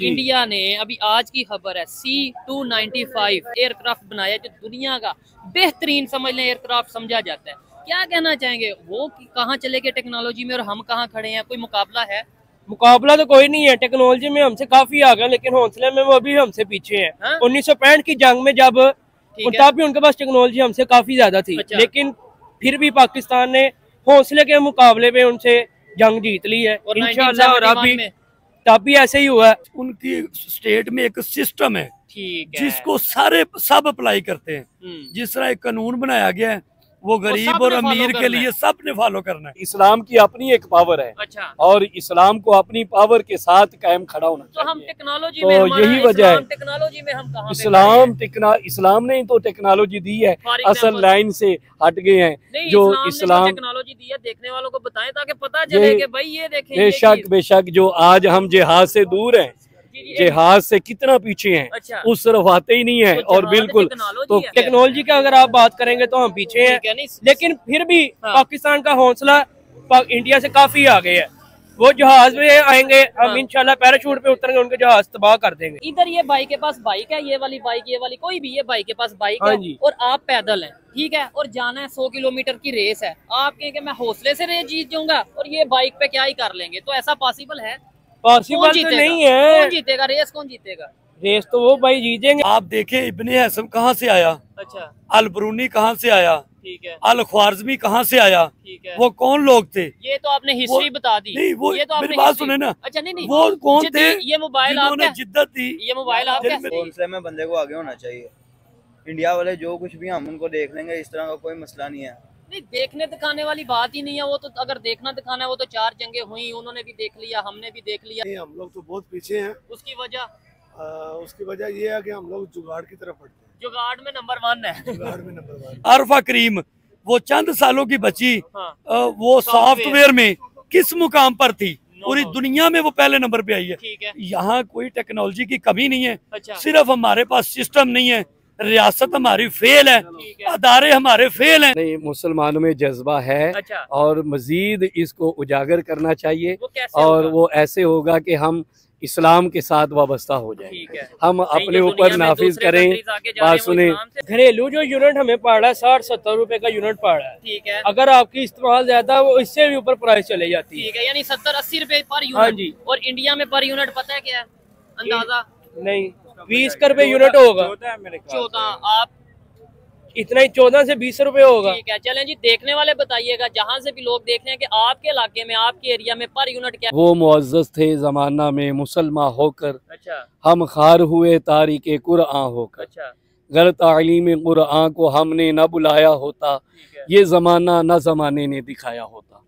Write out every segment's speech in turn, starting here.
India ने अभी आज की खबर है C-295 एयरक्राफ्ट बनाया जो दुनिया का बेहतरीन समझ लें एयरक्राफ्ट समझा जाता है। क्या कहना चाहेंगे, वो कहाँ चले गए टेक्नोलॉजी में और हम कहाँ खड़े हैं? कोई मुकाबला है? मुकाबला तो कोई नहीं है, टेक्नोलॉजी में हमसे काफी आगे, लेकिन हौसले में वो अभी हमसे पीछे हैं। 1965 की जंग में जब तब भी उनके पास टेक्नोलॉजी हमसे काफी ज्यादा थी। अच्छा। लेकिन फिर भी पाकिस्तान ने हौसले के मुकाबले में उनसे जंग जीत ली है इंशाल्लाह। और अभी तब भी ऐसे ही हुआ है। उनकी स्टेट में एक सिस्टम है, ठीक है, जिसको सब अप्लाई करते हैं। जिस तरह एक कानून बनाया गया है वो गरीब और अमीर के लिए सब ने फॉलो करना है। इस्लाम की अपनी एक पावर है। अच्छा। और इस्लाम को अपनी पावर के साथ कायम खड़ा होना चाहिए। तो हम टेक्नोलॉजी तो में यही वजह है, टेक्नोलॉजी में हम कहाँ इस्लाम ने तो टेक्नोलॉजी दी है, असल लाइन से हट गए हैं। जो इस्लाम टेक्नोलॉजी दी है, देखने वालों को बताएं ताकि पता चले कि भाई ये देखें। बेशक जो आज हम जिहाद से दूर हैं, जिहाद से कितना पीछे हैं। अच्छा। उस तरफ आते ही नहीं है। तो और बिल्कुल तो टेक्नोलॉजी का अगर आप बात करेंगे तो हम पीछे हैं, लेकिन फिर भी पाकिस्तान का हौसला इंडिया से काफी आगे है। वो जहाज में आएंगे, हम इंशाल्लाह पैराशूट पे उतरेंगे, उनके जहाज तबाह कर देंगे। इधर ये भाई के पास बाइक है, ये वाली बाइक, ये वाली कोई भी, ये भाई के पास बाइक है और आप पैदल हैं, ठीक है, और जाना है 100 किलोमीटर की रेस है। आप कहेंगे मैं हौसले से रेस जीत जाऊंगा और ये बाइक पे क्या ही कर लेंगे, तो ऐसा पॉसिबल है? पॉसिबल तो नहीं है। कौन जीतेगा रेस? कौन जीतेगा रेस? तो वो भाई जीतेंगे। आप देखें इब्ने हसन कहाँ से आया, अच्छा, अल बरूनी कहाँ से आया, ठीक है, अल ख्वारिज़मी कहाँ से आया, ठीक है, वो कौन लोग थे? ये तो आपने हिस्ट्री बता दी। नहीं, वो ये तो आपने मेरी बात सुने ना। अच्छा, नहीं वो कौन थे? ये मोबाइल आपने जिद्दत दी, ये मोबाइल आपके हौसले में बंदे को आगे होना चाहिए। इंडिया वाले जो कुछ भी हम उनको देख लेंगे, इस तरह का कोई मसला नहीं है। नहीं, देखने दिखाने वाली बात ही नहीं है। वो तो अगर देखना दिखाना है, वो तो 4 जंगें हुई, उन्होंने भी देख लिया, हमने भी देख लिया। हम लोग तो बहुत पीछे हैं। उसकी वजह ये है कि हम लोग जुगाड़ की तरफ बढ़ते हैं। जुगाड़ में नंबर 1 है। जुगाड़ में नंबर 1। अरफा करीम वो चंद सालों की बच्ची, वो सॉफ्टवेयर में किस मुकाम पर थी? पूरी दुनिया में वो पहले नंबर पे आई है। यहाँ कोई टेक्नोलॉजी की कमी नहीं है। अच्छा। सिर्फ हमारे पास सिस्टम नहीं है, रियासत हमारी फेल है, अदारे हमारे फेल हैं। नहीं, मुसलमानों में जज्बा है। अच्छा। और मजीद इसको उजागर करना चाहिए। और वो ऐसे होगा कि हम इस्लाम के साथ वाबस्ता हो जाए। हम अपने ऊपर नाफिज करें। बात सुने, घरेलू जो यूनिट हमें पड़ रहा है 60-70 रुपए का यूनिट पड़ रहा है, ठीक है। अगर आपकी इस्तेमाल ज्यादा, वो इससे भी ऊपर प्राइस चले जाती है, ठीक है, यानी 70-80 रुपए पर यूनिट। हाँ जी। और इंडिया में पर यूनिट पता है क्या है अंदाजा? नहीं, 20 रुपए यूनिट होगा। 14 आप इतना ही 14 से 20 रुपए होगा। ठीक है, चलें जी, देखने वाले बताइएगा, जहाँ से भी लोग देख रहे हैं कि आपके इलाके में, आपके एरिया में पर यूनिट क्या? वो मुअज़्ज़ज़ थे जमाना में मुसलमान होकर। अच्छा। हम खार हुए तारीके कुरआन होकर। अच्छा। गलत तालीम कुरआन को हमने न बुलाया होता, ये जमाना न जमाने ने दिखाया होता।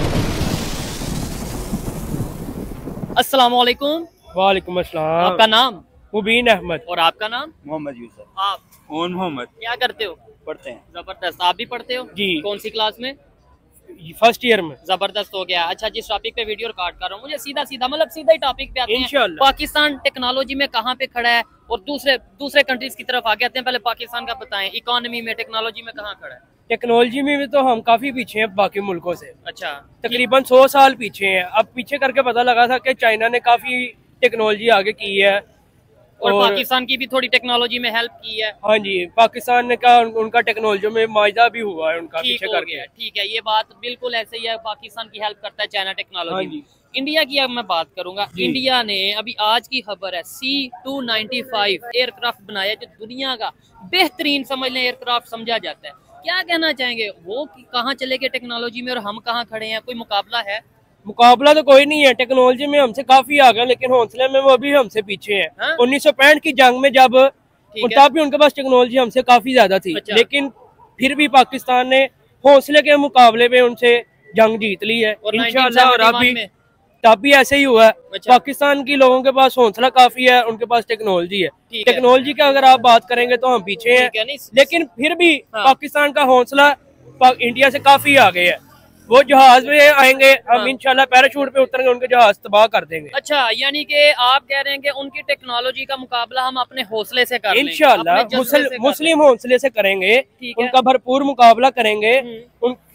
अस्सलाम वालेकुम। वालेकुम अस्सलाम। आपका नाम? मुबीन अहमद। और आपका नाम? मोहम्मद यूसुफ। आप? मोहम्मद। क्या करते हो? पढ़ते हैं। जबरदस्त। आप भी पढ़ते हो जी। कौन सी क्लास में? फर्स्ट ईयर में। जबरदस्त हो गया। अच्छा, जिस टॉपिक पे वीडियो रिकॉर्ड कर रहा हूँ, मुझे सीधा मतलब सीधा ही टॉपिक पे आते हैं। पाकिस्तान टेक्नोलॉजी में कहाँ पे खड़ा है और दूसरे कंट्रीज की तरफ आगे आते हैं। पहले पाकिस्तान का बताएं, इकोनॉमी में, टेक्नोलॉजी में कहाँ खड़ा है? टेक्नोलॉजी में भी तो हम काफी पीछे हैं बाकी मुल्कों से। अच्छा। तकरीबन 100 साल पीछे हैं। अब पीछे करके पता लगा था कि चाइना ने काफी टेक्नोलॉजी आगे की है और पाकिस्तान की भी थोड़ी टेक्नोलॉजी में हेल्प की है। हाँ जी, पाकिस्तान ने का उनका टेक्नोलॉजी में मायदा भी हुआ है उनका पीछे करके। ठीक है, ये बात बिल्कुल ऐसे ही है, पाकिस्तान की हेल्प करता है चाइना टेक्नोलॉजी में। इंडिया की अब मैं बात करूंगा। इंडिया ने अभी आज की खबर है C-295 एयरक्राफ्ट बनाया जो दुनिया का बेहतरीन समझ लें एयरक्राफ्ट समझा जाता है। क्या कहना चाहेंगे, वो कहाँ चले गए टेक्नोलॉजी में और हम कहाँ खड़े हैं? कोई मुकाबला है? मुकाबला तो कोई नहीं है, टेक्नोलॉजी में हमसे काफी आगे, लेकिन हौसले में वो अभी हमसे पीछे हैं। 1965 की जंग में जब तब भी उनके पास टेक्नोलॉजी हमसे काफी ज्यादा थी। अच्छा। लेकिन फिर भी पाकिस्तान ने हौसले के मुकाबले में उनसे जंग जीत ली है इंशाल्लाह। और अभी तब भी ऐसे ही हुआ है। अच्छा। पाकिस्तान की लोगों के पास हौसला काफी है, उनके पास टेक्नोलॉजी है। टेक्नोलॉजी का अगर आप बात करेंगे तो हम पीछे हैं, लेकिन फिर भी पाकिस्तान का हौसला इंडिया से काफी आगे है। वो जहाज में आएंगे, हम इंशाल्लाह पैराशूट पे उतरेंगे, उनके जहाज तबाह कर देंगे। अच्छा, यानी कि आप कह रहे हैं कि उनकी टेक्नोलॉजी का मुकाबला हम अपने हौसले से कर इंशाल्लाह मुस्लिम हौसले से करेंगे, उनका भरपूर मुकाबला करेंगे।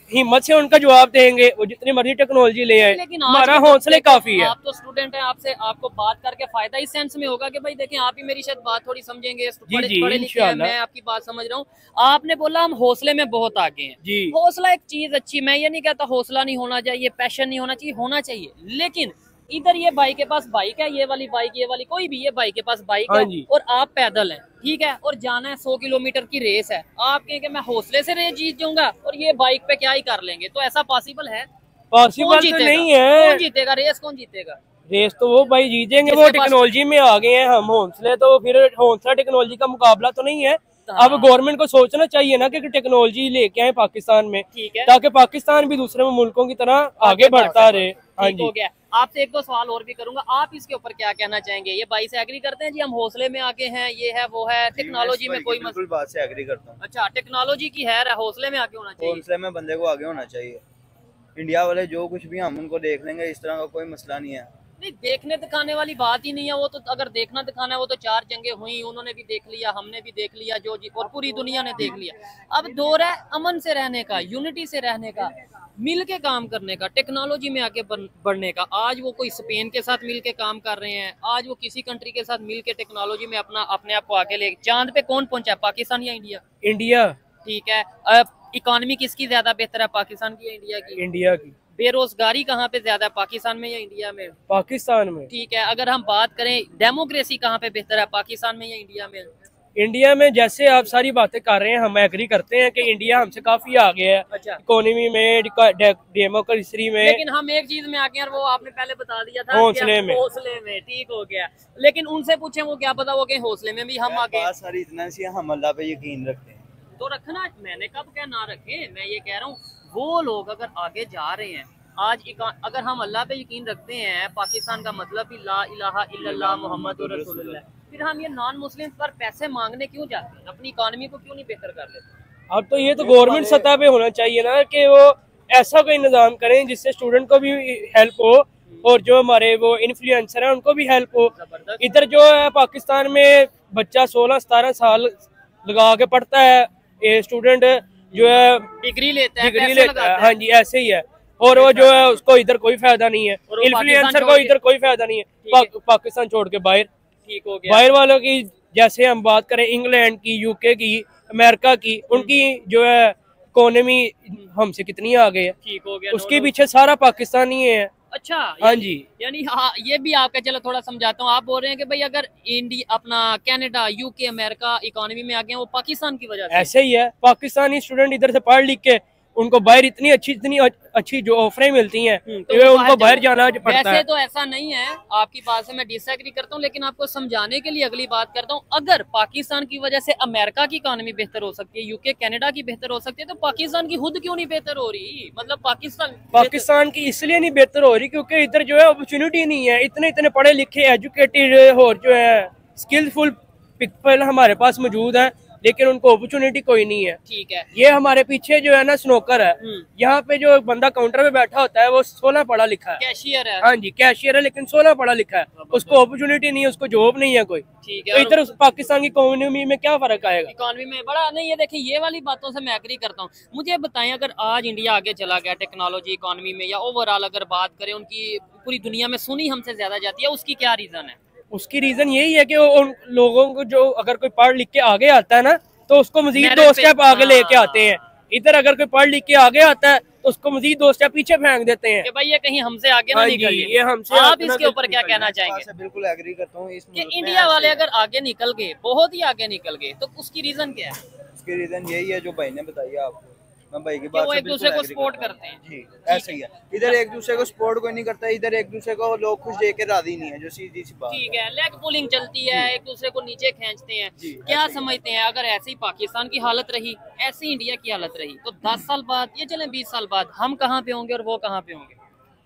हिम्मत से उनका जवाब देंगे, वो जितनी मर्जी टेक्नोलॉजी ले आए, हमारा हौसले काफी है। आप तो स्टूडेंट हैं, आपसे आपको बात करके फायदा इस सेंस में होगा कि भाई देखें आप ही मेरी शायद बात थोड़ी समझेंगे, पढ़े लिखे हैं, मैं आपकी बात समझ रहा हूँ। आपने बोला हम हौसले में बहुत आगे हैं जी। हौसला एक चीज अच्छी, मैं ये नहीं कहता हौसला नहीं होना चाहिए, पैशन नहीं होना चाहिए, होना चाहिए, लेकिन इधर ये भाई के पास बाइक है, ये वाली बाइक, ये वाली कोई भी, ये भाई के पास बाइक है और आप पैदल हैं, ठीक है, और जाना है 100 किलोमीटर की रेस है, आप कहेंगे मैं हौसले से रेस जीत जाऊंगा और ये बाइक पे क्या ही कर लेंगे, तो ऐसा पॉसिबल है? पॉसिबल तो नहीं है। कौन जीतेगा रेस, कौन जीतेगा रेस? तो वो भाई जीतेंगे, वो टेक्नोलॉजी में आ गए हैं, हम हौसले तो फिर हौसला टेक्नोलॉजी का मुकाबला तो नहीं है। अब गवर्नमेंट को सोचना चाहिए ना कि टेक्नोलॉजी लेके आए पाकिस्तान में, ताकि पाकिस्तान भी दूसरे मुल्कों की तरह आगे बढ़ता रहे। हाँ जी, हो गया। आपसे एक दो सवाल और भी करूंगा, आप इसके ऊपर क्या कहना चाहेंगे? ये भाई से एग्री करते हैं जी हम हौसले में आगे हैं, ये है वो है, टेक्नोलॉजी में कोई बिल्कुल बात से एग्री करता हूँ। अच्छा, टेक्नोलॉजी की है, हौसले में आगे होना चाहिए, हौसले में बंदे को आगे होना चाहिए। इंडिया वाले जो कुछ भी हम उनको देख लेंगे, इस तरह का कोई मसला नहीं है। नहीं, देखने दिखाने वाली बात ही नहीं है वो तो, अगर देखना दिखाना है वो तो 4 जंगें हुई, उन्होंने भी देख लिया, हमने भी देख लिया, जो और पूरी दुनिया ने देख लिया। अब दौर है अमन से रहने का, यूनिटी से रहने का, मिल के काम करने का, टेक्नोलॉजी में आगे बढ़ने का। आज वो कोई स्पेन के साथ मिल के काम कर रहे हैं, आज वो किसी कंट्री के साथ मिल के टेक्नोलॉजी में अपने आप को आगे ले। चांद पे कौन पहुंचा है, पाकिस्तान या इंडिया? इंडिया। ठीक है, इकोनॉमी किसकी ज्यादा बेहतर है, पाकिस्तान की या इंडिया की? इंडिया की। बेरोजगारी कहाँ पे ज्यादा है, पाकिस्तान में या इंडिया में? पाकिस्तान में। ठीक है, अगर हम बात करें डेमोक्रेसी कहाँ पे बेहतर है, पाकिस्तान में या इंडिया में? इंडिया में। जैसे आप सारी बातें कर रहे हैं, हम एग्री करते हैं कि इंडिया हमसे काफी आगे है। अच्छा। इकोनॉमी में, डेमोक्रेसी में, लेकिन हम एक चीज में आगे हैं, वो आपने पहले बता दिया था, हौसले में। ठीक हो गया, लेकिन उनसे पूछे वो क्या पता, वो कहीं हौसले में भी हम आगे। सारी इतना सी हम अल्लाह पे यकीन रखते हैं तो रखना, मैंने कब क्या ना रखे, मैं ये कह रहा हूँ वो लोग अगर आगे जा रहे हैं आज, अगर हम अल्लाह पे यकीन रखते हैं, पाकिस्तान का मतलब भी ला इलाहा इल्लल्लाह मुहम्मदुर रसूलुल्लाह, फिर हम ये नॉन मुस्लिम पर पैसे मांगने क्यों जाते हैं, अपनी इकोनॉमी को क्यों नहीं बेहतर कर लेते? अब तो ये तो गवर्नमेंट सतह पे होना चाहिए ना कि वो ऐसा कोई निज़ाम करें जिससे स्टूडेंट को भी हेल्प हो और जो हमारे वो इन्फ्लुएंसर हैं उनको भी हेल्प हो। इधर जो है पाकिस्तान में बच्चा 16-17 साल लगा के पढ़ता है, ये स्टूडेंट जो है डिग्री लेता है। हाँ जी, ऐसे ही है। और वो जो है उसको इधर कोई फायदा नहीं है, इन्फ्लुएंसर को इधर कोई फायदा नहीं है, पाकिस्तान छोड़ के बाहर। ठीक हो गया। बाहर वालों की जैसे हम बात करें इंग्लैंड की, यूके की, अमेरिका की, उनकी जो है इकोनॉमी हमसे कितनी आगे है। ठीक हो गया। उसके पीछे सारा पाकिस्तान ही है। अच्छा, हाँ जी, यानी हाँ, ये भी आपका, चलो थोड़ा समझाता हूँ। आप बोल रहे हैं कि भाई अगर इंडिया, अपना कनाडा, यूके, अमेरिका इकोनॉमी में आ गए वो पाकिस्तान की वजह से। ऐसे ही है, पाकिस्तानी स्टूडेंट इधर से पढ़ लिख के उनको बाहर इतनी अच्छी जो ऑफरें मिलती हैं तो उनको बाहर जाना पड़ता है। वैसे तो ऐसा नहीं है, आपकी बात से मैं डिसएग्री करता हूँ, लेकिन आपको समझाने के लिए अगली बात करता हूँ। अगर पाकिस्तान की वजह से अमेरिका की इकोनॉमी बेहतर हो सकती है, यूके कनाडा की बेहतर हो सकती है, तो पाकिस्तान की खुद क्यों नहीं बेहतर हो रही? मतलब पाकिस्तान की इसलिए नहीं बेहतर हो रही क्योंकि इधर जो है अपॉर्चुनिटी नहीं है, इतने पढ़े लिखे एजुकेटेड और जो है स्किलफुल पीपल हमारे पास मौजूद है, लेकिन उनको अपॉर्चुनिटी कोई नहीं है। ठीक है, ये हमारे पीछे जो है ना स्नोकर है, यहाँ पे जो बंदा काउंटर पे बैठा होता है वो 16 पढ़ा लिखा है, कैशियर है। हाँ जी, कैशियर है, लेकिन 16 पढ़ा लिखा है, उसको अपॉर्चुनिटी नहीं है, उसको जॉब नहीं है कोई। ठीक है, तो इधर पाकिस्तान की इकोनॉमी में क्या फर्क आएगा? इकोनॉमी में बड़ा नहीं, ये देखिए, ये वाली बातों से मैं एग्री करता हूँ। मुझे बताएं, अगर आज इंडिया आगे चला गया टेक्नोलॉजी इकोनॉमी में, या ओवरऑल अगर बात करें उनकी पूरी दुनिया में सुनी हमसे ज्यादा जाती है, उसकी क्या रीजन है? उसकी रीजन यही है कि उन लोगों को जो अगर कोई पढ़ लिख के आगे आता है ना तो उसको मजीद 2 स्टेप आगे लेके आते हैं। इधर अगर कोई पढ़ लिख के आगे आता है तो उसको मजीद 2 स्टेप पीछे फेंक देते हैं कि भाई ये कहीं हमसे आगे ना निकल जाए। ये हमसे। आप इसके ऊपर क्या कहना चाहेंगे? बिल्कुल एग्री करता हूँ कि इंडिया वाले अगर आगे निकल गए, बहुत ही आगे निकल गए, तो उसकी रीजन क्या है? उसकी रीजन यही है जो भाई ने बताई आपको, मैं भाई की बात से एक दूसरे को सपोर्ट करते हैं। जी, ऐसे ही है। इधर एक दूसरे को सपोर्ट कोई नहीं करता, इधर एक दूसरे को लोग खुश देख के राजी नहीं है, जो सीधी सी बात। ठीक है, लेग पुलिंग चलती है, एक दूसरे को नीचे खींचते हैं। क्या समझते हैं, अगर ऐसे ही पाकिस्तान की हालत रही, ऐसे ही इंडिया की हालत रही, तो 10 साल बाद, ये चले 20 साल बाद, हम कहाँ पे होंगे और वो कहाँ पे होंगे?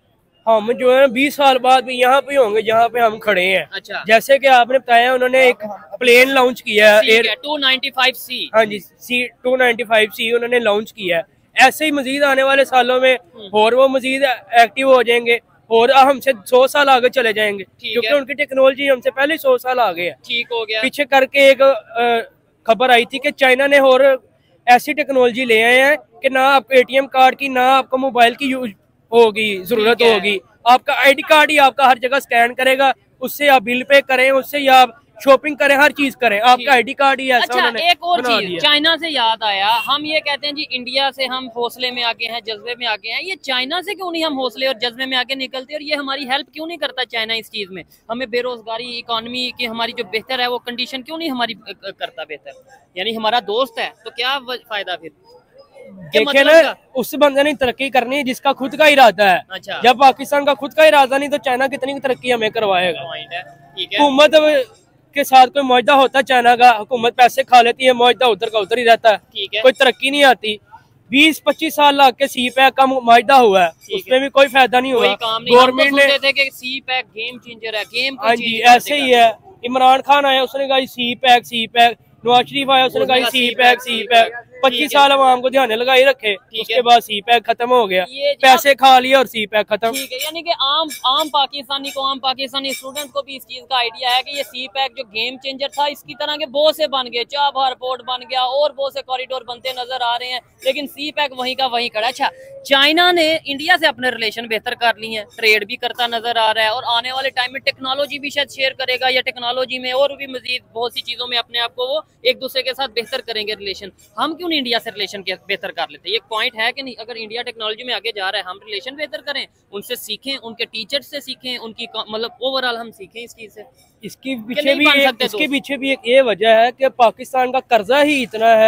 हम जो है 20 साल बाद भी यहाँ पे होंगे जहाँ पे हम खड़े हैं। अच्छा, जैसे कि आपने बताया, उन्होंने एक प्लेन लॉन्च किया है, एयर 295C। हाँ जी, C295C उन्होंने लॉन्च किया है। ऐसे ही मजीद आने वाले सालों में और वो मजीद एक्टिव हो जाएंगे और हमसे 100 साल आगे चले जाएंगे, क्योंकि उनकी टेक्नोलॉजी हमसे पहले 100 साल आगे है। ठीक हो गया। पीछे करके एक खबर आई थी कि चाइना ने और ऐसी टेक्नोलॉजी ले आए हैं कि ना आपको ATM कार्ड की, ना आपको मोबाइल की होगी जरूरत होगी, आपका ID कार्ड ही आपका हर जगह स्कैन करेगा, उससे आप बिल पे करें, उससे या आप शॉपिंग करें, हर चीज करें, आपका ID कार्ड ही ऐसा। अच्छा, एक और चीज चाइना से याद आया, हम ये कहते हैं जी इंडिया से हम हौसले में आगे हैं, जज्बे में आगे हैं, ये चाइना से क्यों नहीं हम हौसले और जज्बे में आगे निकलते, और ये हमारी हेल्प क्यों नहीं करता चाइना इस चीज में? हमें बेरोजगारी, इकोनॉमी की हमारी जो बेहतर है वो कंडीशन क्यों नहीं हमारी करता बेहतर? यानी हमारा दोस्त है तो क्या फायदा फिर? देखिए ना, उस बंदे ने तरक्की करनी है जिसका खुद का इरादा है। अच्छा। जब पाकिस्तान का खुद का इरादा नहीं तो चाइना कितनी तरक्की हमें करवाएगा? हुकूमत के साथ कोई मुआहदा होता है चाइना का, हुकूमत पैसे खा लेती है, मुआहदा उधर का उधर ही रहता है, कोई तरक्की नहीं आती। 20-25 साल लग के CPEC का मुआहदा हुआ है, उसमें भी कोई फायदा नहीं हुआ। गवर्नमेंट ने CPEC गेम चेंजर है, गेम। हाँ जी, ऐसे ही है। इमरान खान आया, उसने कहा CPEC, नवाज शरीफ आया, उसने कहा CPEC। 25 साल आवाम को ध्यान लगाई रखे, उसके बाद CPEC खत्म हो गया, पैसे खा लिए और CPEC खत्म। ठीक है, यानी कि आम पाकिस्तानी को, आम पाकिस्तानी स्टूडेंट को भी इस चीज का आइडिया है कि ये CPEC जो गेम चेंजर था, इसकी तरह के बहुत से बन गए, चाबहार पोर्ट बन गया और बहुत से कॉरिडोर बनते नजर आ रहे हैं, लेकिन CPEC वहीं का वहीं खड़ा। अच्छा, चाइना ने इंडिया से अपने रिलेशन बेहतर कर लिए हैं, ट्रेड भी करता नजर आ रहा है, और आने वाले टाइम में टेक्नोलॉजी भी शायद शेयर करेगा, या टेक्नोलॉजी में और भी मजीद बहुत सी चीजों में अपने आप को वो एक दूसरे के साथ बेहतर करेंगे रिलेशन। हम क्यों नहीं इंडिया से रिलेशन बेहतर कर लेते? ये पॉइंट है कि नहीं? अगर इंडिया टेक्नोलॉजी में आगे जा रहा है, हम रिलेशन बेहतर करें, उनसे सीखें, उनके टीचर्स से सीखें, उनकी मतलब ओवरऑल हम सीखें इस चीज से। इसके पीछे भी एक ये वजह है कि पाकिस्तान का कर्जा ही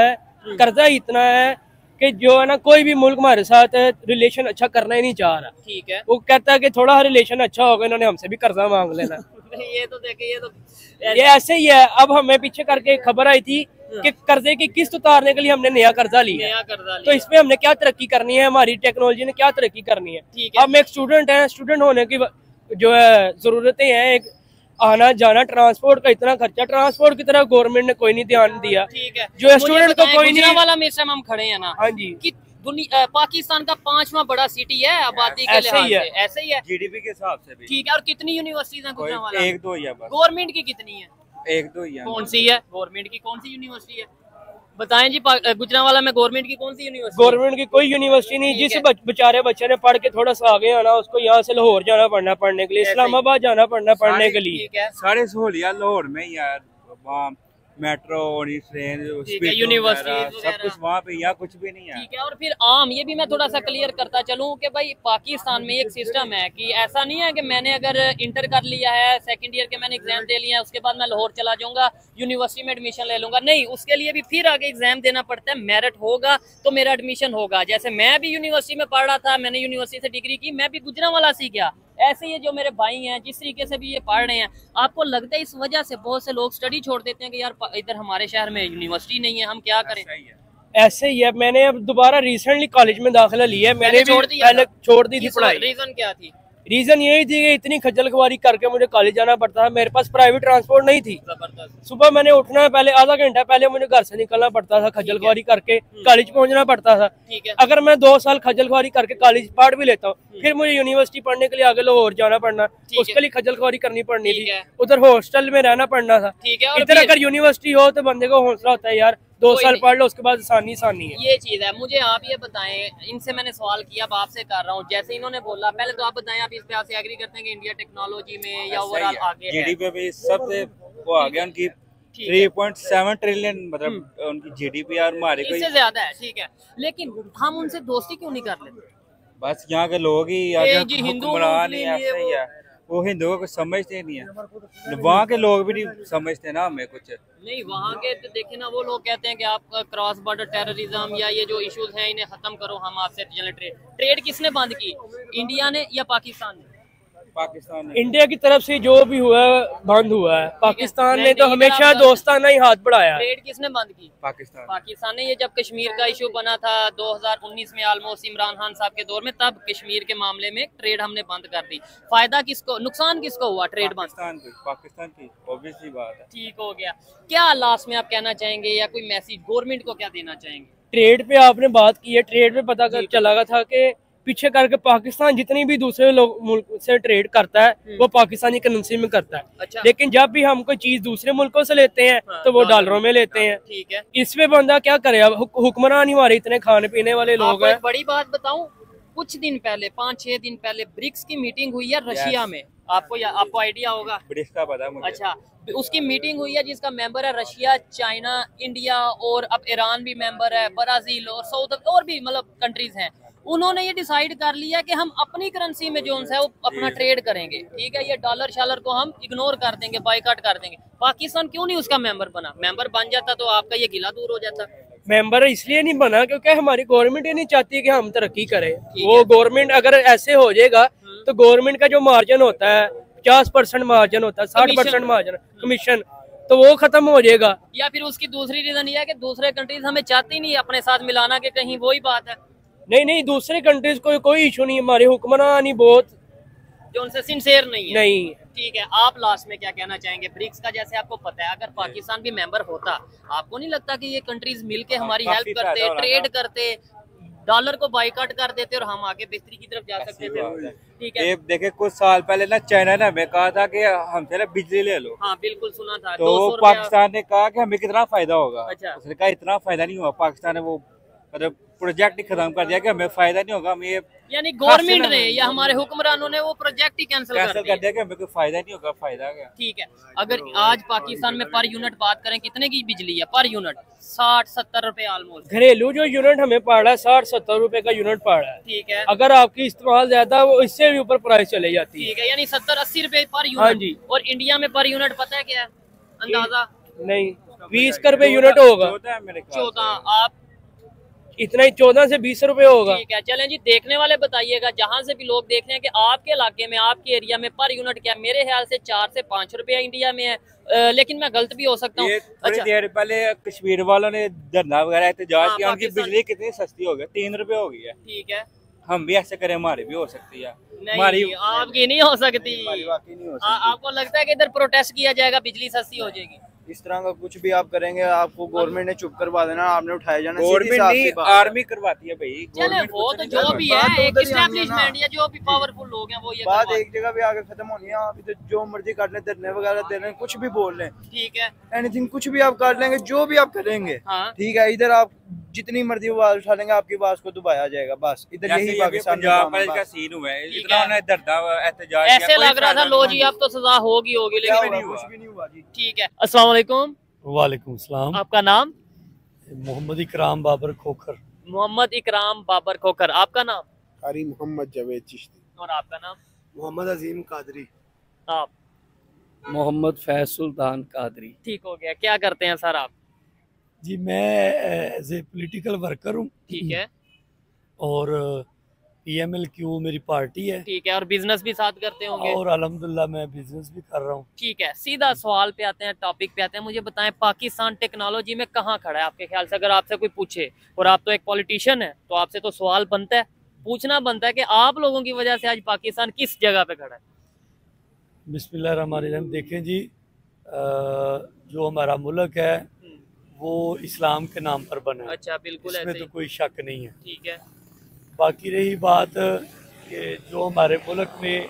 इतना है कि जो है ना, कोई भी मुल्क हमारे साथ रिलेशन अच्छा करना ही नहीं चाह रहा। ठीक है, वो कहता है कि थोड़ा रिलेशन अच्छा होगा, इन्होंने हमसे भी कर्जा मांग लेना। ये तो देखे, ये ऐसे ही है। अब हमें पीछे करके खबर आई थी कि कर्जे की किस्त उतारने के लिए हमने नया कर्जा लिया, तो इसमें हमने क्या तरक्की करनी है, हमारी टेक्नोलॉजी ने क्या तरक्की करनी है। हम एक स्टूडेंट हैं, स्टूडेंट होने की जो है जरूरतें हैं, एक आना जाना, ट्रांसपोर्ट का इतना खर्चा, ट्रांसपोर्ट की तरफ गवर्नमेंट ने कोई नहीं ध्यान दिया। ठीक है, जो स्टूडेंट को कोई नहीं वाला में से हम खड़े हैं ना। हाँ जी, पाकिस्तान का 5वां बड़ा सिटी है आबादी के लिहाज से, ऐसे ही है GDP के हिसाब से भी। ठीक है, और कितनी यूनिवर्सिटीज हैं गुजरांवाला? 1-2 ही है बस। गवर्नमेंट की कितनी है? 1-2 ही है। कौन सी है गवर्नमेंट की? कौन सी यूनिवर्सिटी है बताएं जी? गुजरांवाला में गवर्नमेंट की कौन सी यूनिवर्सिटी? गवर्नमेंट की कोई यूनिवर्सिटी नहीं। जिस बेचारे बच्चे ने पढ़ के थोड़ा सा आगे आना, उसको यहाँ से लाहौर जाना पड़ना पढ़ने के लिए, इस्लामाबाद जाना पड़ना पढ़ने के लिए। सारे सहूलियत लाहौर में ही यार, वहाँ मेट्रो और ट्रेन, यूनिवर्सिटी सब कुछ वहाँ पे, यहाँ कुछ भी नहीं है। ठीक है, और फिर आम ये भी मैं थोड़ा सा क्लियर करता चलूँ कि भाई पाकिस्तान में एक सिस्टम है कि ऐसा नहीं है कि मैंने अगर इंटर कर लिया है, सेकंड ईयर के मैंने एग्जाम दे लिया है, उसके बाद मैं लाहौर चला जाऊंगा, यूनिवर्सिटी में एडमिशन ले लूंगा। नहीं, उसके लिए भी फिर आगे एग्जाम देना पड़ता है, मेरिट होगा तो मेरा एडमिशन होगा। जैसे मैं भी यूनिवर्सिटी में पढ़ रहा था, मैंने यूनिवर्सिटी से डिग्री की, मैं भी गुजरांवाला से गया, ऐसे ये जो मेरे भाई हैं जिस तरीके से भी ये पढ़ रहे हैं, आपको लगता है इस वजह से बहुत से लोग स्टडी छोड़ देते हैं कि यार इधर हमारे शहर में यूनिवर्सिटी नहीं है, हम क्या करें? ऐसे ही है। मैंने अब दोबारा रिसेंटली कॉलेज में दाखिला लिया है, मैंने पहले छोड़ दी थी पढ़ाई। रीजन क्या थी? रीजन यही थी कि इतनी खज्जल खुआरी करके मुझे कॉलेज जाना पड़ता था, मेरे पास प्राइवेट ट्रांसपोर्ट नहीं थी। सुबह मैंने उठना है, पहले आधा घंटा पहले मुझे घर से निकलना पड़ता था, खज्जल खुआरी करके कॉलेज पहुंचना पड़ता था। अगर मैं 2 साल खज्जल खुआरी करके कॉलेज पढ़ भी लेता हूँ, फिर मुझे यूनिवर्सिटी पढ़ने के लिए आगे लाहौर जाना पड़ना, उसके लिए खज्जल खुआरी करनी पड़नी थी, उधर हॉस्टल में रहना पड़ना था। इधर अगर यूनिवर्सिटी हो तो बंदे को हौसला होता है यार 2 साल पढ़ लो, उसके बाद आसानी है। ये चीज है। मुझे आप ये बताएं, इनसे मैंने सवाल किया, अब आपसे कर रहा हूँ, जैसे इन्होंने बोला, पहले तो आप बताएं, आप इस पे आपसे एग्री करते हैं कि इंडिया टेक्नोलॉजी में या ओवरऑल आगे है? GDP पे सबसे वो आ गया, उनकी 3.7 ट्रिलियन मतलब उनकी GDP, और हमारे को इससे ज्यादा है। ठीक है, लेकिन हम उनसे दोस्ती क्यों नहीं कर लेते? बस यहाँ के लोग ही हुक्मरान ही ऐसे ही है, वो हिंदुओं को समझते नहीं है, वहाँ के लोग भी नहीं समझते ना हमें कुछ नहीं। वहाँ के तो देखे ना, वो लोग कहते हैं कि आप क्रॉस बॉर्डर टेररिज्म या ये जो इश्यूज हैं इन्हें खत्म करो, हम आपसे ट्रेड किसने बंद की? इंडिया ने या पाकिस्तान ने? पाकिस्तान। इंडिया की तरफ से जो भी हुआ है बंद हुआ है, पाकिस्तान ने तो हमेशा दोस्ताना ही हाथ बढ़ाया। ट्रेड किसने बंद की? पाकिस्तान ने। ये जब कश्मीर का इशू बना था 2019 में, ऑलमोस्ट इमरान खान साहब के दौर में, तब कश्मीर के मामले में ट्रेड हमने बंद कर दी। फायदा किसको, नुकसान किसको हुआ? ट्रेड बंद पाकिस्तान की ऑब्वियसली बात है। ठीक हो गया। क्या लास्ट में आप कहना चाहेंगे या कोई मैसेज गवर्नमेंट को क्या देना चाहेंगे? ट्रेड पे आपने बात की है, ट्रेड पे पता चला था कि पीछे करके पाकिस्तान जितनी भी दूसरे लोग मुल्क से ट्रेड करता है वो पाकिस्तानी करेंसी में करता है। अच्छा। लेकिन जब भी हम कोई चीज दूसरे मुल्कों से लेते हैं तो वो डॉलरों में लेते हैं। ठीक है। इसमें बंदा क्या करे, अब हुक्मरान हमारे इतने खाने पीने वाले लोग हैं। बड़ी बात बताऊं, कुछ दिन पहले 5-6 दिन पहले ब्रिक्स की मीटिंग हुई है रशिया में, आपको आइडिया होगा? ब्रिक्स का पता मुझे। अच्छा, उसकी मीटिंग हुई है जिसका मेंबर है रशिया, चाइना, इंडिया और अब ईरान भी मेंबर है, ब्राजील और साउथ और भी मतलब कंट्रीज हैं। उन्होंने ये डिसाइड कर लिया कि हम अपनी करेंसी में जो है वो अपना ट्रेड करेंगे। ठीक है, ये डॉलर शालर को हम इग्नोर कर देंगे, बायकॉट कर देंगे। पाकिस्तान क्यों नहीं उसका मेंबर बना? मेंबर बन जाता तो आपका ये गिला दूर हो जाता। मेंबर इसलिए नहीं बना क्योंकि हमारी गवर्नमेंट ही नहीं चाहती कि हम तरक्की करें। वो गवर्नमेंट अगर ऐसे हो जाएगा तो गवर्नमेंट का जो मार्जिन होता है 50% मार्जिन होता है, 60% मार्जिन कमीशन, तो वो खत्म हो जाएगा। या फिर उसकी दूसरी रीजन ये है कि दूसरे कंट्रीज हमें चाहती नहीं अपने साथ मिलाना, के कहीं वही बात है। नहीं, दूसरे कंट्रीज को कोई इशू नहीं, हमारे हुक्मरान ही बहुत जो उनसे सिंसियर नहीं है। नहीं। ठीक है, आप लास्ट में क्या कहना चाहेंगे? ब्रिक्स का जैसे आपको पता है, अगर पाकिस्तान भी मेंबर होता, आपको नहीं लगता कि ये कंट्रीज मिलके हमारी हेल्प करते, ट्रेड करते, डॉलर को बाइकआउट कर देते और हम आगे बेहतरी की तरफ जा सकते थे? ठीक है। देखे कुछ साल पहले ना चाइना ने हमें कहा था कि हमसे ना बिजली ले लो। हाँ बिल्कुल सुना था। तो पाकिस्तान ने कहा कि हमें कितना फायदा होगा। अच्छा। उसने कहा इतना फायदा नहीं हुआ। पाकिस्तान ने वो मतलब प्रोजेक्ट ही खत्म कर दिया कि हमें फायदा नहीं होगा। हमें यानी गवर्नमेंट ने या हमारे हुक्मरानों ने वो प्रोजेक्ट ही कैंसिल कर दिया कि हमें कोई फायदा नहीं होगा। फायदा क्या? ठीक है, अगर आज पाकिस्तान में पर यूनिट बात करें कितने की बिजली है पर यूनिट? 60-70 रुपए ऑलमोस्ट। घरेलू जो यूनिट हमें पड़ रहा है 60-70 रुपए का यूनिट पड़ रहा है। ठीक है। अगर आपकी इस्तेमाल ज्यादा वो इससे भी ऊपर प्राइस चले जाती है। ठीक है, यानी 70-80 रुपए पर यूनिट। हाँ जी। और इंडिया में पर यूनिट पता है क्या है अंदाजा? नहीं, 20 रुपए यूनिट होगा। 14। आप इतना ही 14 से 20 रुपए होगा। ठीक है, चलें जी, देखने वाले बताइएगा, जहाँ से भी लोग देख रहे हैं कि आपके इलाके में, आपके एरिया में पर यूनिट क्या है। मेरे ख्याल से 4 से 5 रुपए इंडिया में है, लेकिन मैं गलत भी हो सकता हूँ। अच्छा, देर पहले कश्मीर वालों ने धरना वगैरह एहतजाज किया, उनकी बिजली कितनी सस्ती हो गई, 3 रुपए हो गई है। ठीक है, हम भी ऐसे करें, हमारी भी हो सकती है। हमारी आपकी नहीं हो सकती। आपको लगता है कि इधर प्रोटेस्ट किया जाएगा, बिजली सस्ती हो जाएगी? इस तरह का कुछ भी आप करेंगे आपको गवर्नमेंट ने चुप करवा देना, आपने उठाया जाना। गवर्नमेंट नहीं, आर्मी करवाती है भाई। चले वो तो जो भी है एक एस्टैब्लिशमेंट या जो भी पावरफुल लोग हैं वो ये बात एक जगह भी आगे खत्म होनी है। अभी तो जो मर्जी कर ले, धरने वगैरह दे रहे, कुछ भी बोल रहे। ठीक है, एनीथिंग कुछ भी आप कर लेंगे, जो भी आप करेंगे। हाँ। ठीक है, इधर आप जितनी मर्जी आवाज उठा लेंगे, आपकी आवाज को दबाया जाएगा। बस इधर यही पाकिस्तान का सीन हुआ है। इतना एहतजाज ऐसे लग रहा था लो जी अब तो सजा होगी, लेकिन कुछ भी नहीं हुआ जी। ठीक है, अस्सलाम वालेकुम। वालेकुम सलाम। आपका नाम? मोहम्मद इकराम बाबर खोखर। मोहम्मद इकराम बाबर खोखर। आपका नाम? कारी मोहम्मद जावेद चिश्ती। और आपका नाम? मोहम्मद अजीम कादरी। आप? मोहम्मद फैज सुल्तान कादरी। ठीक हो गया। क्या करते हैं सर आप? जी मैं एज ए पोलिटिकल वर्कर हूँ। ठीक है। और PMLQ मेरी पार्टी है। ठीक है, और बिजनेस भी साथ करते होंगे? और अल्हम्दुलिल्लाह मैं बिजनेस भी कर रहा हूँ। ठीक है, सीधा सवाल पे आते हैं, टॉपिक पे आते हैं। मुझे बताएं पाकिस्तान टेक्नोलॉजी में कहाँ खड़ा है आपके ख्याल से? अगर आपसे कोई पूछे, और आप तो एक पॉलिटिशियन है, तो आपसे तो सवाल बनता है, पूछना बनता है कि आप लोगों की वजह से आज पाकिस्तान किस जगह पे खड़ा है? बिस्मिल्लाहिर्रहमानिर्रहीम। देखें जी, जो हमारा मुल्क है वो इस्लाम के नाम पर बना है। अच्छा, बिल्कुल, इसमें ऐसे तो कोई शक नहीं है। ठीक है। बाकी रही बात कि जो हमारे मुल्क में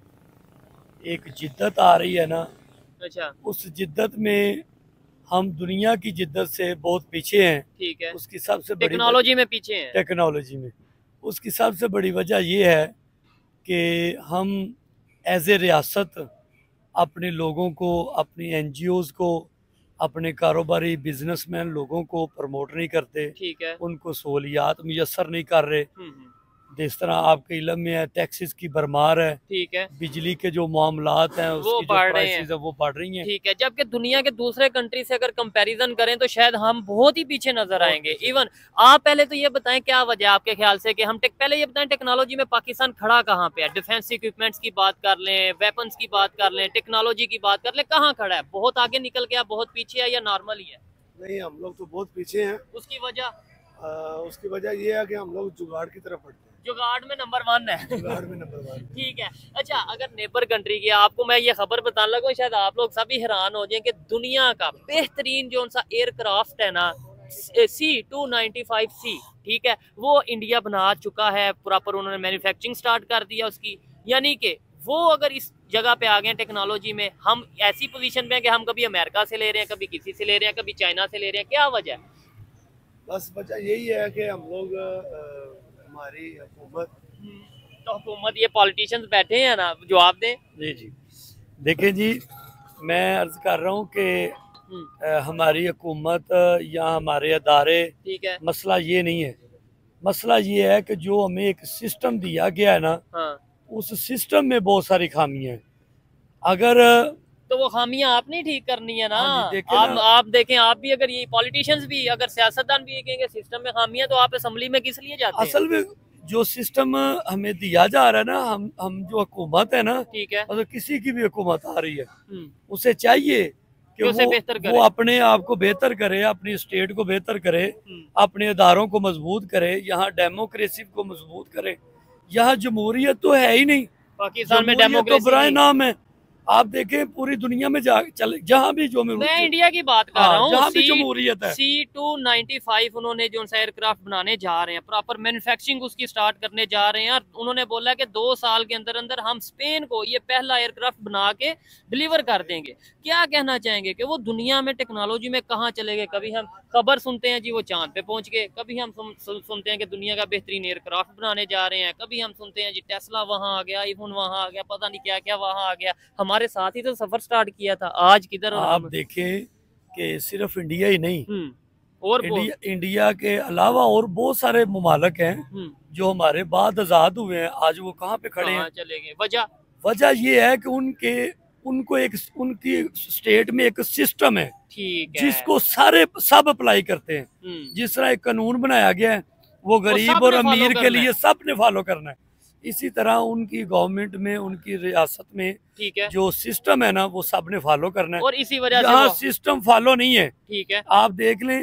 एक जिद्दत आ रही है ना, अच्छा, उस जिद्दत में हम दुनिया की जिद्दत से बहुत पीछे हैं। ठीक है। उसकी सबसे बड़ी टेक्नोलॉजी में पीछे हैं। टेक्नोलॉजी में उसकी सबसे बड़ी वजह ये है कि हम एज ए रियासत अपने लोगों को, अपनी NGOs को, अपने कारोबारी बिजनेसमैन लोगों को प्रमोट नहीं करते। ठीक है। उनको सहूलियात मुयसर नहीं कर रहे। जिस तरह आपके इल्म में है, टैक्सेस की भरमार है। ठीक है। बिजली के जो मामलात हैं उसकी जो प्राइसेस है वो बढ़ रही हैं। ठीक है, जबकि दुनिया के दूसरे कंट्री से अगर कंपैरिजन करें तो शायद हम बहुत ही पीछे नजर आएंगे। इवन आप पहले तो ये बताएं क्या वजह है आपके ख्याल से कि हम पहले ये बताएं टेक्नोलॉजी में पाकिस्तान खड़ा कहाँ पे है? डिफेंस इक्विपमेंट्स की बात कर लें, वेपन्स की बात कर लें, टेक्नोलॉजी की बात कर लें, कहाँ खड़ा है? बहुत आगे निकल गया, बहुत पीछे है, या नॉर्मल ही है? नहीं, हम लोग तो बहुत पीछे हैं। उसकी वजह ये है कि हम लोग जुगाड़ की तरफ बढ़ते हैं। जुगाड़ में नंबर 1 है। जुगाड़ में नंबर 1। ठीक है। अच्छा, अगर नेबर कंट्री की आपको मैं ये खबर बताने लगा, शायद आप लोग सभी हैरान हो जाएं कि दुनिया का बेहतरीन जो सा एयरक्राफ्ट है ना, C295C, ठीक है, वो इंडिया बना चुका है प्रॉपर, उन्होंने मैन्युफैक्चरिंग स्टार्ट कर दिया उसकी। यानी कि वो अगर इस जगह पे आ गए टेक्नोलॉजी में, हम ऐसी पोजीशन पे हैं कि हम कभी अमेरिका से ले रहे हैं, कभी किसी से ले रहे हैं, कभी चाइना से ले रहे हैं। क्या वजह है? बस वजह यही है कि हम लोग हमारी हुकूमत, तो हुकूमत, ये पॉलिटिशियंस बैठे हैं ना, जवाब दें। जी जी, देखें जी, मैं अर्ज कर रहा हूँ कि हमारी हुकूमत या हमारे अदारे, ठीक है, मसला ये नहीं है। मसला ये है कि जो हमें एक सिस्टम दिया गया है ना, हाँ, उस सिस्टम में बहुत सारी खामियां हैं। अगर तो वो खामियां आपने ठीक करनी है ना। आप देखें, आप भी अगर ये पॉलिटिशियंस भी, अगर सियासतदान भी ये कहेंगे सिस्टम में खामियां, तो आप असेंबली में किस लिए जाते हैं? असल में जो सिस्टम हमें दिया जा रहा है ना, हम जो हुकूमत है ना, ठीक है, अगर किसी की भी हुकूमत आ रही है, उसे चाहिए कि वो अपने आप को बेहतर करे, अपनी स्टेट को बेहतर करे, अपने अदारों को मजबूत करे, यहाँ डेमोक्रेसी को मजबूत करे। यहाँ जमहूरियत तो है ही नहीं, पाकिस्तान में डेमोक्रेसी तो बुराई नाम है। आप देखें पूरी दुनिया में जहाँ भी जो मैं इंडिया की बात कर रहा हूँ, जहाँ भी जमहूरियत है। C295 उन्होंने जो एयरक्राफ्ट बनाने जा रहे हैं, प्रॉपर मैन्युफैक्चरिंग उसकी स्टार्ट करने जा रहे हैं, और उन्होंने बोला कि 2 साल के अंदर अंदर हम स्पेन को ये पहला एयरक्राफ्ट बना के डिलीवर कर देंगे। क्या कहना चाहेंगे कि वो दुनिया में टेक्नोलॉजी में कहाँ चले गए? कभी हम खबर सुनते हैं जी वो चांद पे पहुंच गए, कभी हम सुनते हैं कि दुनिया का बेहतरीन एयरक्राफ्ट बनाने जा रहे हैं, कभी हम सुनते हैं जी टेस्ला वहां आ गया, आईफोन वहां आ गया, पता नहीं क्या क्या वहां आ गया। हमारे साथ ही तो सफर स्टार्ट किया था, आज किधर? आप देखें कि सिर्फ इंडिया ही नहीं, और इंडिया के अलावा और बहुत सारे ममालक हैं जो हमारे बाद आजाद हुए हैं, आज वो कहाँ पे खड़े हैं? चले गए। वजह ये है कि उनको उनकी स्टेट में एक सिस्टम है, ठीक है, जिसको सब अप्लाई करते हैं। जिस तरह एक कानून बनाया गया है, वो गरीब और अमीर के लिए सब ने फॉलो करना है। इसी तरह उनकी गवर्नमेंट में, उनकी रियासत में, ठीक है, जो सिस्टम है ना, वो सब ने फॉलो करना है। और इसी वजह से सिस्टम फॉलो नहीं है, ठीक है, आप देख लें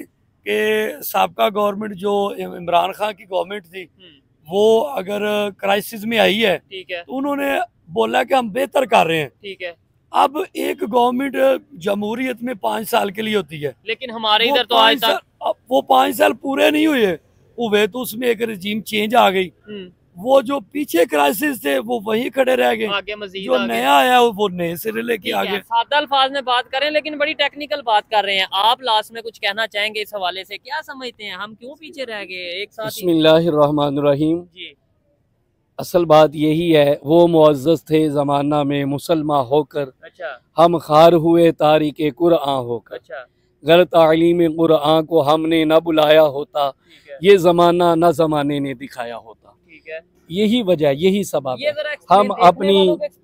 कि साबका गवर्नमेंट जो इमरान खान की गवर्नमेंट थी, वो अगर क्राइसिस में आई है, ठीक है, तो उन्होंने बोला कि हम बेहतर कर रहे हैं, ठीक है। अब एक गवर्नमेंट जमहूरियत में 5 साल के लिए होती है, लेकिन हमारे इधर तो आज तक वो 5 साल पूरे नहीं हुए, तो उसमें एक रजीम चेंज आ गई। वो जो पीछे क्राइसिस थे वो वहीं खड़े रह गए, जो नया आया वो नए सिरे लेके आ गए। सादा अल्फाज में बात करें, लेकिन बड़ी टेक्निकल बात कर रहे हैं। आप लास्ट में कुछ कहना चाहेंगे इस हवाले से? क्या समझते हैं, हम क्यों पीछे रह गए? एक साथ बिस्मिल्लाहिर्रहमानिर्रहीम जी, असल बात यही है, वो मुअज़्ज़ज़ थे ज़माना में मुसलमान होकर, अच्छा, हम खार हुए तारीक़े कुरआन होकर, अच्छा, गर तालीम कुरआन को हमने न बुलाया होता, ये ज़माना न ज़माने ने दिखाया होता। यही वजह, यही सबब है। हम अपनी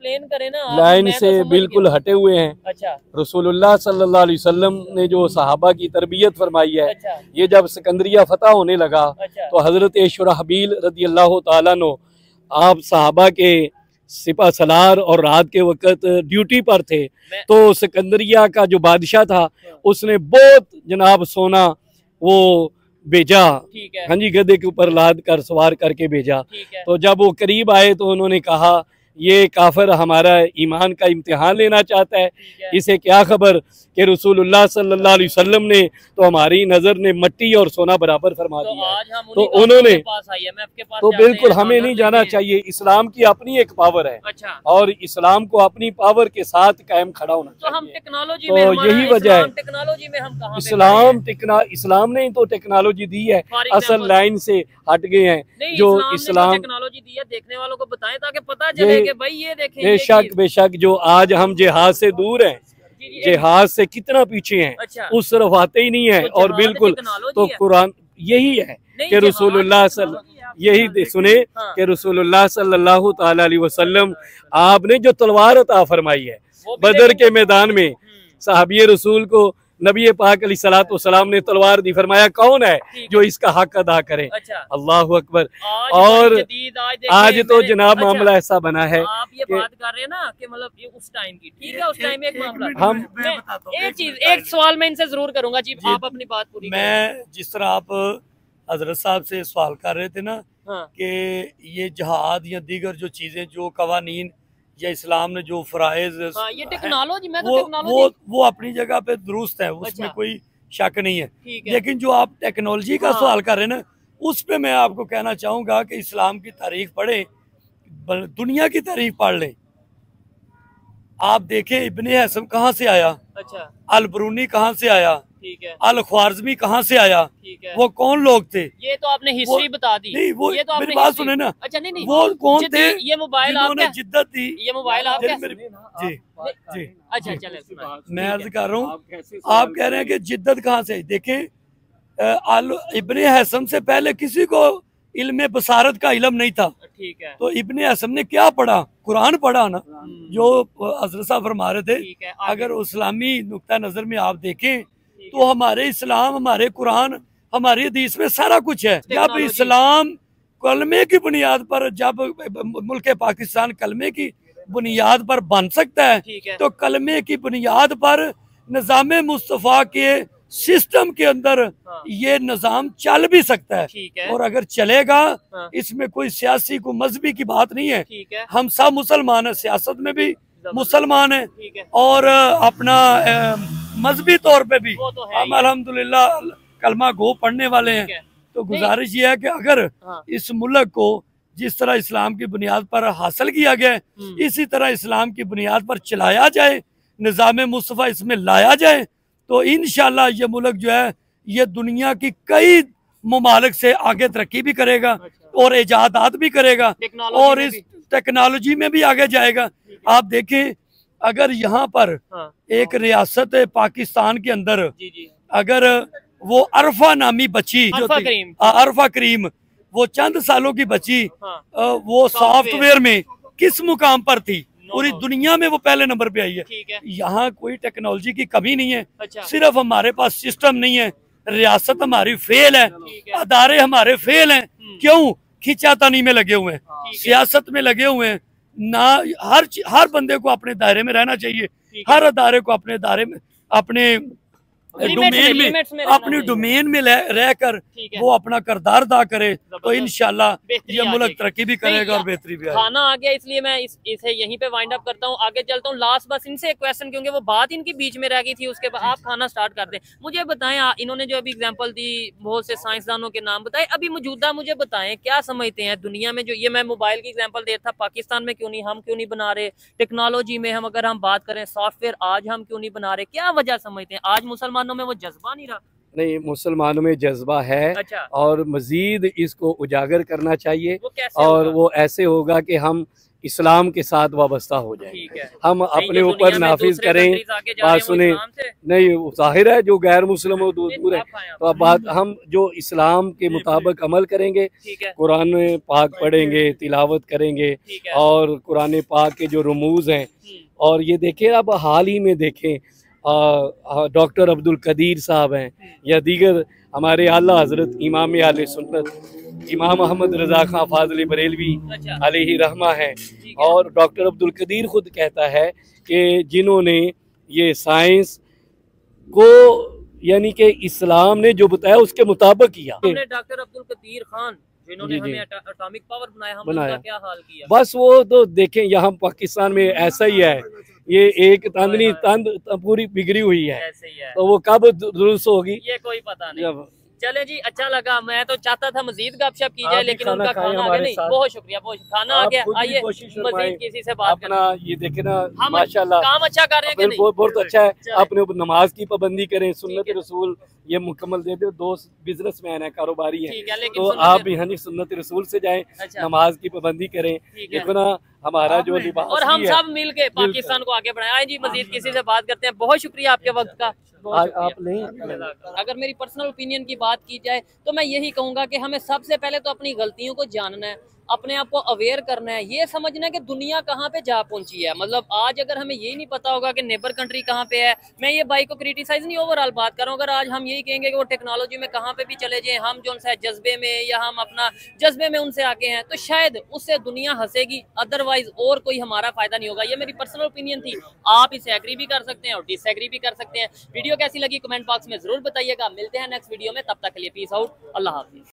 लाइन से बिल्कुल हटे हुए हैं। अच्छा, रसूलुल्लाह सल्लल्लाहु अलैहि वसल्लम ने जो सहाबा की तरबियत फरमाई है, अच्छा, ये जब सिकंदरिया फतह होने लगा, अच्छा, तो हजरत शुरहबील रज़ी अल्लाह तआला अन्हु, आप सहाबा के सिपा सलार और रात के वक्त ड्यूटी पर थे, तो सिकंदरिया का जो बादशाह था उसने बहुत जनाब सोना वो भेजा, हाँ जी, गधे के ऊपर लाद कर सवार करके भेजा। तो जब वो करीब आए तो उन्होंने कहा ये काफिर हमारा ईमान का इम्तिहान लेना चाहता है, इसे क्या खबर कि रसूलुल्लाह सल्लल्लाहु अलैहि वसल्लम ने तो हमारी नजर ने मट्टी और सोना बराबर फरमा दिया। तो उन्होंने तो बिल्कुल हमें नहीं जाना चाहिए। इस्लाम की अपनी एक पावर है, अच्छा, और इस्लाम को अपनी पावर के साथ कायम खड़ा होना चाहिए। तो यही वजह है, इस्लाम ने तो टेक्नोलॉजी दी है, असल लाइन से हट गए हैं। जो इस्लाम टेक्नोलॉजी दी है, देखने वालों को बताएं ताकि पता चले कि भाई ये देखें। बेशक जो आज हम जिहाद से दूर हैं, जिहाद से कितना पीछे हैं, अच्छा, उस तरफ आते ही नहीं है। तो और बिल्कुल तो कुरान यही है कि रसूलुल्लाह यही सुने कि रसूलुल्लाह सल्लल्लाहु ताला अलैहि वसल्लम आपने जो तलवार अता फरमाई है बदर के मैदान में, साहबी रसूल को नबी पाक अलैहिस्सलातु वस्सलाम ने तलवार दी, फरमाया कौन है जो इसका हक अदा करे? अच्छा, अल्लाह अकबर। और आज तो जनाब मामला ऐसा बना है, आप ये बात कर रहे हैं ना कि मतलब ये उस टाइम की, ठीक है, उस टाइम एक मामला। हम एक सवाल मैं इनसे जरूर करूंगा जी, आप अपनी बात पूरी। मैं जिस तरह आप हजरत साहब से सवाल कर रहे थे ना कि ये जहाद या दीगर जो चीजें, जो कवानीन या इस्लाम ने जो फराइज, ये टेक्नोलॉजी, मैं तो वो अपनी जगह पे दुरुस्त है, उसमें कोई शक नहीं है। लेकिन जो आप टेक्नोलॉजी का सवाल कर रहे हैं ना, उस पे मैं आपको कहना चाहूंगा कि इस्लाम की तारीख पढ़े, दुनिया की तारीख पढ़ लें। आप देखें इब्ने हसन कहाँ से आया, अच्छा, अल बरूनी कहाँ से आया, ठीक है, अल ख्वारिज़मी कहाँ से आया, ठीक है, वो कौन लोग थे? ये तो आपने हिस्ट्री बता दी। नहीं, वो ये तो मेरी बात सुने ना। अच्छा, नहीं वो कौन थे? ये मोबाइल जिन्होंने जिद्दत दी। ये मोबाइल आप जी जी, अच्छा चले, मैं अर्ज कर रहा हूँ, आप कह रहे हैं कि जिद्दत कहाँ से? देखें, इब्ने हसन से पहले किसी को इल्म बसारत का इल्म नहीं था। ठीक है, तो इब्ने हसन ने क्या पढ़ा? कुरान पढ़ा ना, जो हज़रत साहब फरमा रहे थे। अगर इस्लामी नुक्ता नजर में आप देखें तो हमारे इस्लाम, हमारे कुरान, हमारी हदीस में सारा कुछ है। जब इस्लाम कलमे की बुनियाद पर, जब मुल्क पाकिस्तान कलमे की बुनियाद पर बन सकता है, तो कलमे की बुनियाद पर निज़ाम मुस्तफ़ा के सिस्टम के अंदर ये निज़ाम चल भी सकता है। और अगर चलेगा, इसमें कोई सियासी को मजहबी की बात नहीं है। हम सब मुसलमान हैं, सियासत में भी मुसलमान हैं और अपना मजहबी तौर पे भी हम अल्हम्दुलिल्लाह कलमा गो पढ़ने वाले हैं। तो गुजारिश ये है कि अगर इस मुल्क को जिस तरह इस्लाम की बुनियाद पर हासिल किया गया, इसी तरह इस्लाम की बुनियाद पर चलाया जाए, निज़ाम मुस्तफ़ा इसमें लाया जाए, तो इंशाल्लाह ये मुल्क जो है ये दुनिया की कई ममालिक से आगे तरक्की भी करेगा और इजादात भी करेगा और इस टेक्नोलॉजी में भी आगे जाएगा। आप देखें, अगर यहाँ पर एक रियासत पाकिस्तान के अंदर अगर वो अरफा नामी बच्ची जो थी, अरफा करीम, वो चंद सालों की बच्ची, वो सॉफ्टवेयर में किस मुकाम पर थी, पूरी दुनिया में वो पहले नंबर पे आई है। यहाँ कोई टेक्नोलॉजी की कमी नहीं है। सिर्फ हमारे पास सिस्टम नहीं है, रियासत हमारी फेल है, अदारे हमारे फेल हैं। क्यों? खींचातानी में लगे हुए हैं, सियासत में लगे हुए हैं ना। हर बंदे को अपने दायरे में रहना चाहिए, हर अदारे को अपने दायरे में, अपने अपनी डोमेन में रहकर वो अपना किरदार अदा करे, तो इंशाल्लाह ये मुल्क तरक्की भी करेगा और बेहतरी भी आएगी। खाना आ गया, इसलिए मैं इसे यहीं पे वाइंड अप करता हूँ, आगे चलता हूँ। लास्ट बस इनसे एक क्वेश्चन, क्योंकि वो बात इनकी बीच में रह गई थी, उसके बाद आप खाना स्टार्ट कर दें। मुझे बताएं, इन्होंने जो अभी एग्जाम्पल दी, बहुत से साइंसदानों के नाम बताए, अभी मौजूदा मुझे बताएं क्या समझते हैं दुनिया में, जो ये मैं मोबाइल की एग्जाम्पल दे था, पाकिस्तान में क्यों नहीं, हम क्यों नहीं बना रहे? टेक्नोलॉजी में हम अगर हम बात करें, सॉफ्टवेयर आज हम क्यों नहीं बना रहे? क्या वजह समझते हैं? आज मुसलमानों में वो जज्बा नहीं रहा? नहीं, मुसलमानों में जज्बा है। अच्छा। और मजीद इसको उजागर करना चाहिए। और वो ऐसे होगा कि हम इस्लाम के साथ वाबस्ता हो जाए, हम अपने ऊपर नाफिज करें। बात सुने, नहीं जाहिर है जो गैर मुस्लिम हो दूर है, तो अब बात हम जो इस्लाम के मुताबिक अमल करेंगे, कुरान पाक पढ़ेंगे, तिलावत करेंगे और कुरान पाक के जो रमूज हैं। और ये देखें, अब हाल ही में देखें, डॉक्टर अब्दुल कदीर साहब हैं या दीगर हमारे आला हजरत इमाम आले सुन्नत इमाम अहमद रज़ा खां फाज़ली बरेलवी अलैहि रहमा है। और डॉक्टर अब्दुल कदीर खुद कहता है कि जिन्होंने ये साइंस को, यानी कि इस्लाम ने जो बताया उसके मुताबिक किया। डॉक्टर अब्दुल कदीर खान जिन्होंने हमें एटॉमिक पावर बनाया, हम उनका क्या हाल किया? बस वो तो देखें, यहाँ पाकिस्तान में ऐसा ही है, ये एक तंदनी पूरी बिगड़ी हुई है, तो वो कब दुरुस्त होगी ये कोई पता नहीं। चले जी, अच्छा लगा। मैं तो चाहता था मजीद गपशप की जाए, लेकिन उनका खाना आ गया। नहीं, बहुत शुक्रिया, बहुत खाना आ गया। आइए मजीद किसी से बात करना। ये देखे ना, माशाल्लाह काम अच्छा कर रहे हैं कि नहीं? बहुत अच्छा है। अपने नमाज की पाबंदी करें, सुन्नत रसूल ये मुकम्मल दे दो। दोस्त बिजनेसमैन है, कारोबारी है, तो आप भी हनी सुन्नत रसूल से जाएं, नमाज की पाबंदी करें। देखो ना, हमारा जो लिबास, और हम सब मिल के पाकिस्तान को आगे बढ़ाएं। जी, मजीद किसी से बात करते हैं। बहुत शुक्रिया आपके वक्त का। आप नहीं, अगर मेरी पर्सनल ओपिनियन की बात की जाए तो मैं यही कहूँगा कि हमें सबसे पहले तो अपनी गलतियों को जानना है, अपने आप को अवेयर करना है, ये समझना है कि दुनिया कहाँ पे जा पहुंची है। मतलब आज अगर हमें यही नहीं पता होगा कि नेबर कंट्री कहाँ पे है, मैं ये भाई को क्रिटिसाइज नहीं, ओवरऑल बात कर रहा हूँ। अगर आज हम यही कहेंगे कि वो टेक्नोलॉजी में कहाँ पे भी चले जाएं, हम जो है जज्बे में, या हम अपना जज्बे में उनसे आगे हैं, तो शायद उससे दुनिया हंसेगी, अदरवाइज और कोई हमारा फायदा नहीं होगा। ये मेरी पर्सनल ओपिनियन थी। आप इसे एग्री भी कर सकते हैं और डिसएग्री भी कर सकते हैं। वीडियो कैसी लगी कमेंट बॉक्स में जरूर बताइएगा। मिलते हैं नेक्स्ट वीडियो में, तब तक के लिए पीस आउट, अल्लाह हाफिज।